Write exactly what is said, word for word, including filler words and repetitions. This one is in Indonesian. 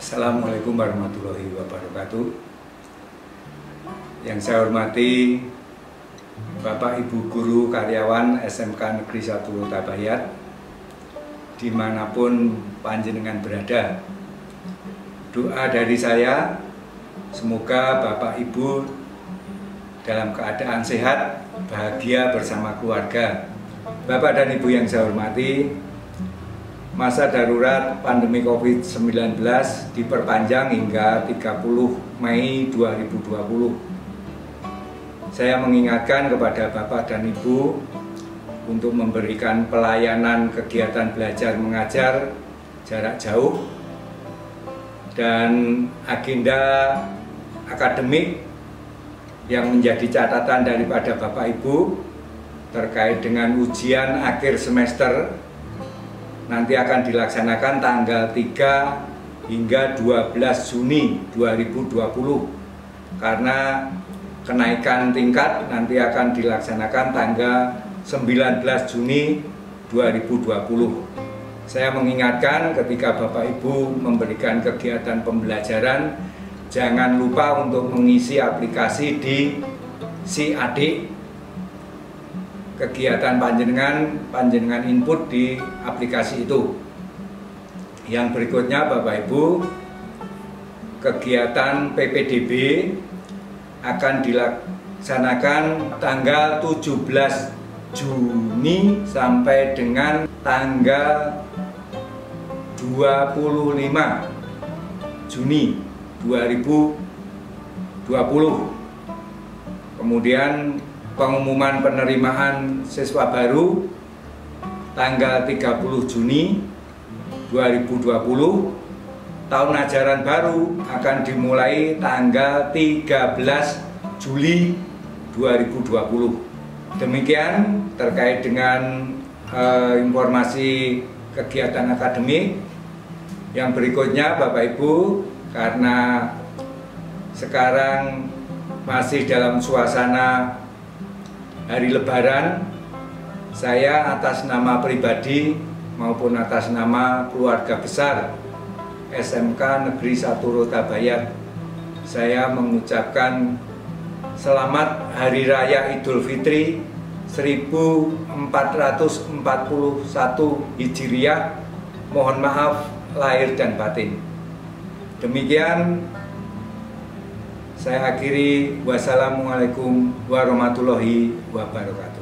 Assalamualaikum warahmatullahi wabarakatuh. Yang saya hormati Bapak Ibu Guru Karyawan S M K Negeri satu Rotabayat, dimanapun panjenengan berada. Doa dari saya, semoga Bapak Ibu dalam keadaan sehat, bahagia bersama keluarga. Bapak dan Ibu yang saya hormati, masa darurat pandemi COVID sembilan belas diperpanjang hingga tiga puluh Mei dua ribu dua puluh. Saya mengingatkan kepada Bapak dan Ibu untuk memberikan pelayanan kegiatan belajar mengajar jarak jauh dan agenda akademik yang menjadi catatan daripada Bapak Ibu terkait dengan ujian akhir semester nanti akan dilaksanakan tanggal tiga hingga dua belas Juni dua ribu dua puluh, karena kenaikan tingkat nanti akan dilaksanakan tanggal sembilan belas Juni dua ribu dua puluh. Saya mengingatkan ketika Bapak Ibu memberikan kegiatan pembelajaran, jangan lupa untuk mengisi aplikasi di Si Adik. Kegiatan panjenengan, panjenengan input di aplikasi itu. Yang berikutnya Bapak Ibu, kegiatan P P D B akan dilaksanakan tanggal tujuh belas Juni sampai dengan tanggal dua puluh lima Juni dua ribu dua puluh. Kemudian pengumuman penerimaan siswa baru tanggal tiga puluh Juni dua ribu dua puluh. Tahun ajaran baru akan dimulai tanggal tiga belas Juli dua ribu dua puluh. Demikian terkait dengan eh, informasi kegiatan akademik. Yang berikutnya Bapak Ibu, karena sekarang masih dalam suasana hari Lebaran, saya atas nama pribadi maupun atas nama keluarga besar S M K Negeri satu Rotabayat, saya mengucapkan selamat Hari Raya Idul Fitri seribu empat ratus empat puluh satu Hijriah. Mohon maaf lahir dan batin. Demikian saya akhiri. Wassalamualaikum warahmatullahi wabarakatuh.